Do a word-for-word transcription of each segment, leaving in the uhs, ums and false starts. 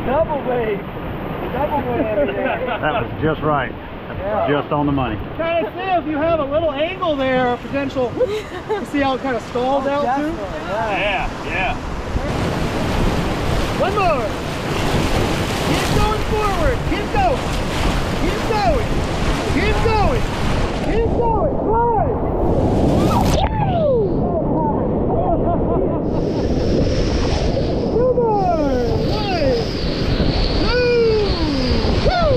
Double wave. Double wave. That was just right. Yeah. Just on the money. Try to see if you have a little angle there, a potential. See how it kind of stalls oh, out too? Yeah, yeah. One more. Keep going forward. Keep going. Keep going. Keep going. Keep going. Right. Two more. One. Two. Woo.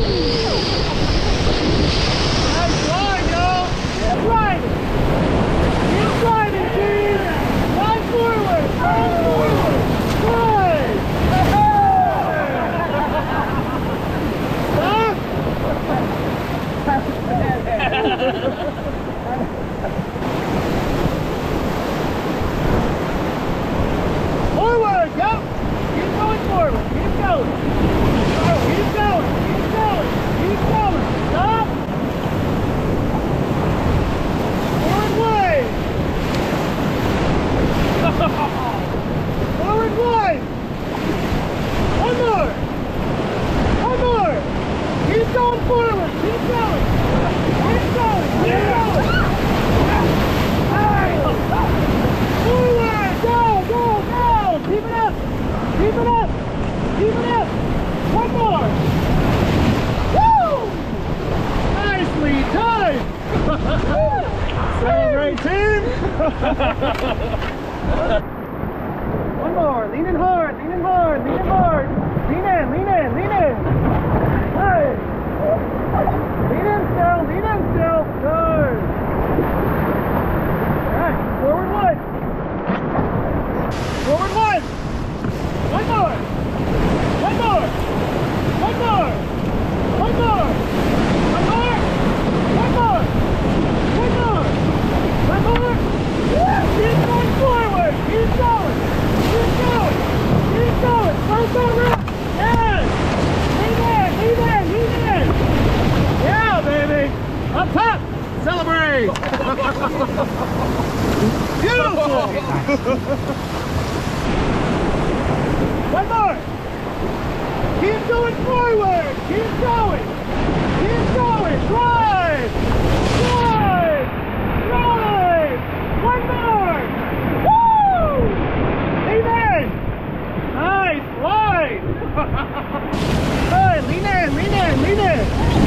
Nice line, y'all. Keep riding. Keep riding, team. Ride forward. Ride forward. Ride. Forward, go! Keep going forward, keep going. Keep going, keep going, keep going. Stop! Forward wave! Forward wave! One more! One more! Keep going forward, keep going! Keep going, keep going! Forward, go, go, go! Keep it up! Keep it up! Keep it up! One more! Woo! Nicely done! Celebrate, team! One more! Lean in hard! Lean in hard! Lean in hard! Lean in! Lean in! Lean in! Hey! Lean in still! Lean in still! Good! Alright, forward one! Forward one! One more! One more! One more! One more! One more! One more! One more! One more! Keep going forward! Keep going! Keep going! Keep going! Close that route! Yes! Lean in! Lean in! Lean in! Yeah, baby! Up top! Celebrate! Beautiful! One more! Keep going forward! Keep going! Keep going! Drive! Drive! Drive! One more! Woo! Lean in! Nice! Line! Good! Lean in! Lean in! Lean in!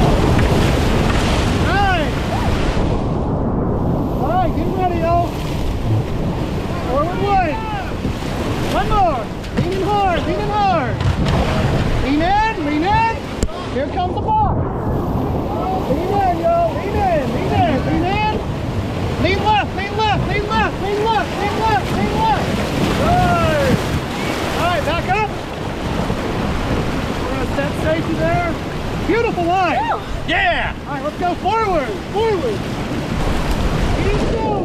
Nice! Alright, get ready, y'all! Forward one! One more! Lean in hard! Lean in hard! Lean in! Lean in! Here comes the box! Lean in, yo! Lean in! Lean in! Lean in! Lean left! Lean left! Lean left! Lean left! Lean left! Lean left! Good! Alright, back up! We're gonna set safety there. Beautiful line! Yeah! Alright, let's go forward! Forward! Keep going!